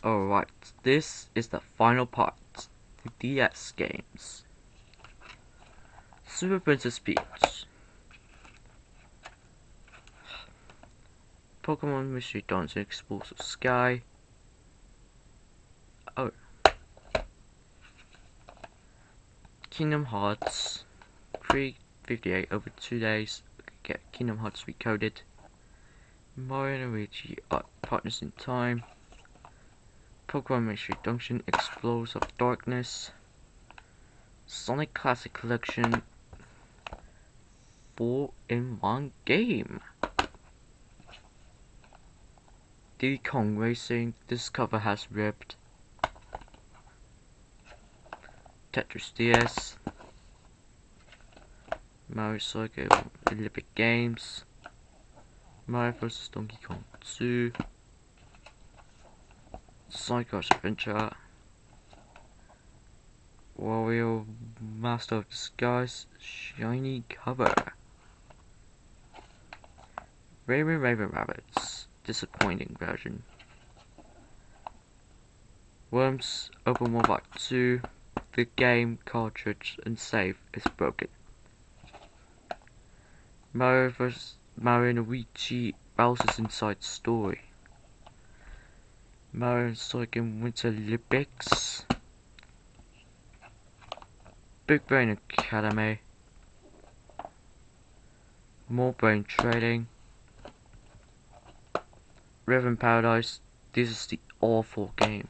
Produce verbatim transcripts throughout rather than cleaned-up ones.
Alright, this is the final part, the D S games. Super Princess Peach, Pokemon Mystery Dungeon Explosive Sky, oh, Kingdom Hearts, three fifty-eight over two days, get Kingdom Hearts Recoded, Mario and Luigi are Partners in Time, Pokemon Mystery Dungeon Explosive Darkness, Sonic Classic Collection, four in one game. Diddy Kong Racing, this cover has ripped. Tetris D S, Mario Soccer Olympic Games, Mario vs Donkey Kong two, Sonic Adventure, Wario Master of Disguise shiny cover, Raven Raven Rabbits disappointing version, Worms Open World Part two, the game cartridge and save is broken. Mario vs Mario and Luigi Bowser's Inside Story, Mario and Sonic in Winter Olympics, Big Brain Academy, More Brain Trading, Riven Paradise, this is the awful game.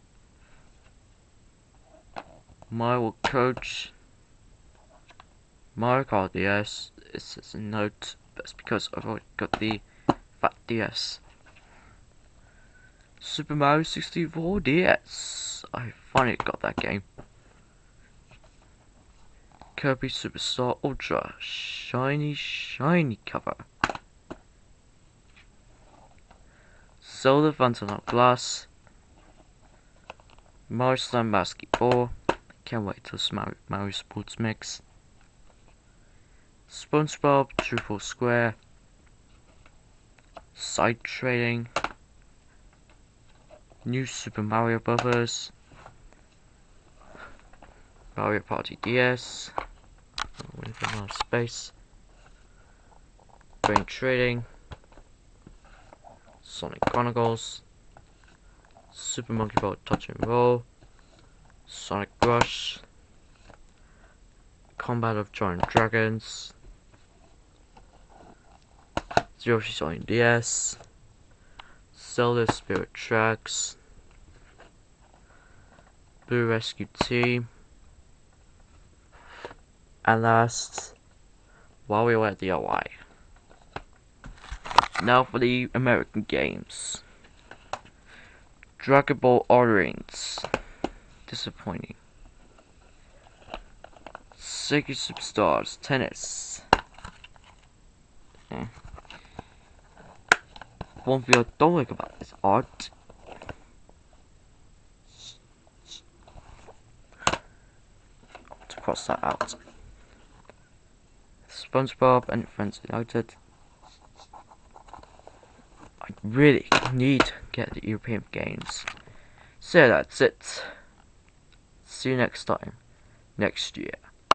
Mario Coach, Mario Kart D S, it says a note, that's because I've already got the Fat D S. Super Mario sixty-four D S, I finally got that game. Kirby Superstar Ultra, shiny shiny cover. Zelda Phantom of Glass, Mario Slam Basketball, can't wait till Mario, Mario Sports Mix, SpongeBob Truthful Square, Side Trading, New Super Mario Brothers, Mario Party D S, Winter Space, Brain Trading, Sonic Chronicles, Super Monkey Ball Touch and Roll, Sonic Rush, Combat of Giant Dragons, Yoshi's on D S, Zelda Spirit Tracks, Blue Rescue Team, and last, WarioWare D I Y. Now for the American games. Dragon Ball Origins, disappointing. Sega Superstars Tennis. Eh. One thing I don't like about this art. To cross that out. SpongeBob and Friends United. I really need to get the European games. So that's it. See you next time, next year.